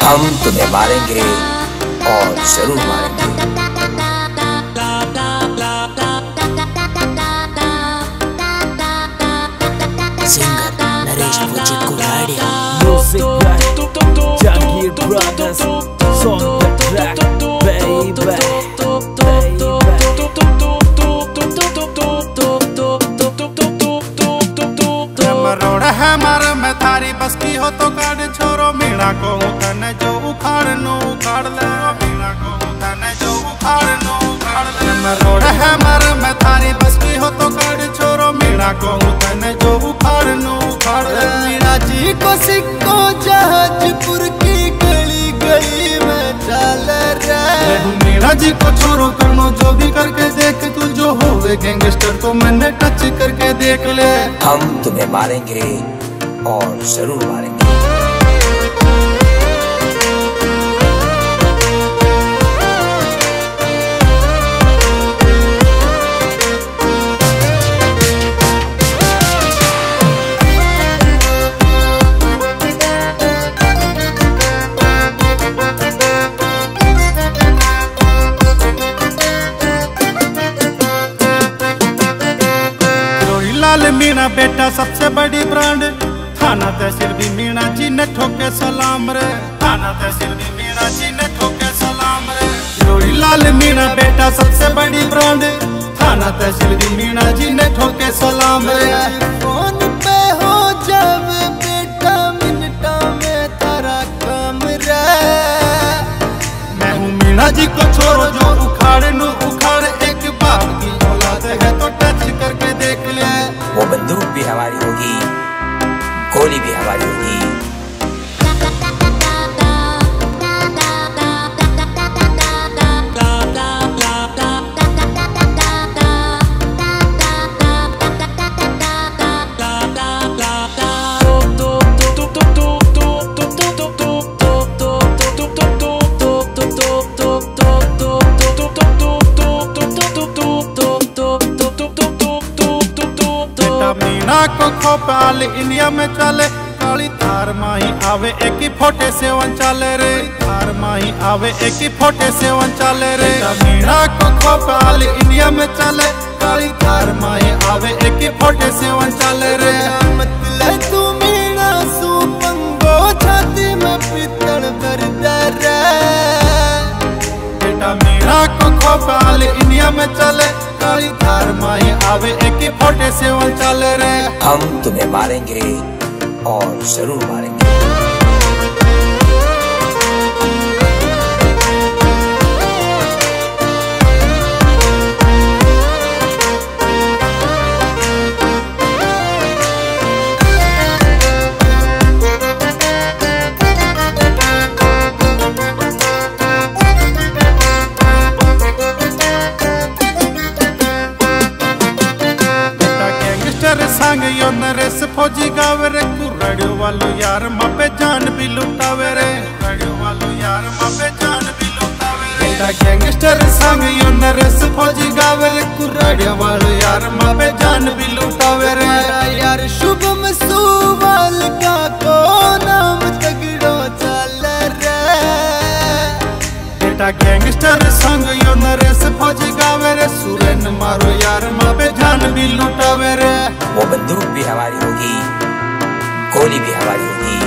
हम तुम्हें मारेंगे और जरूर मारेंगे। Singer Naresh Fuji Kuradiya, music by Jagir brothers, song the track baby. रोड़ा है मारे मैं थारी बस की हो तो काट छोरो मीणा को तने जो उखाड़ नो उखाड़ ले, मीणा को तने जो उखाड़ नो उखाड़ ले। मैं रोड़ा है मारे मैं थारी बस की हो तो काट छोरो मीणा को तने जो उखाड़ नो उखाड़ ले। मीणा जी को सिक्को जहाजपुर की गली गली में चल रहा। मीणा जी को छोरो करनो जो भी करके देख, तू जो होवे गैंगस्टर तो मैंने टच करके देख ले। हम तुम्हें मारेंगे और जरूर मारेंगे। लाल मीणा बेटा सबसे बड़ी ब्रांड, थाना तहसील भी मीणा जी ने ठोके सलाम रे, थाना तहसील भी मीणा जी ने ठोके सलाम रे। जोड़ी लाल मीणा बेटा सबसे बड़ी ब्रांड, थाना तहसील भी मीणा जी ने ठोके सलाम रे। फोन पे हो जावे बेटा मिनटा में तारा काम रे। मैं हूँ मीणा जी को छोरो जो उखाड़ नु उखाड़, एक बाप की औलाद है तो टच करके देख ले। वो बंदूक भी हमारी होगी, गोली भी हमारी होगी। मीणा को खोपाल इंडिया में चले, काली थार माही आवे एक ही फोटे से वन चले रे, थार माही आवे एक ही फोटे से वन चले रे। मीणा को खोपाल इंडिया में चले, काली थार माही आवे एक ही फोटे से वन चले रे। मतलब तू मीणा सू पंगो छाती में पितड़ भर दे। बेटा मीणा को खोपाल इंडिया में चले, काली थार माही आवे एक ही फोटे से वन चले रे। हम तुम्हें मारेंगे और जरूर मारेंगे। संग यो नरेश फौजी गावे रे, कुराड़ियो वालो यार मापे जान भी लुटावे रे, कुराड़ियो वालो यार मापे जान भी लुटावे रे। बेटा गैंगस्टर संग यो नरेश फौजी गावे रे, कुराड़ियो वालो यार मापे जान भी लुटावे रे। यार शुभम सुवाल का को नाम तगड़ो चल रे। बेटा गैंगस्टर संग यो नरेश फौजी गावे रे, सुरेन मारो यार मापे जान भी लुटावे रे। वो बंदूक भी हमारी होगी, गोली भी हमारी होगी।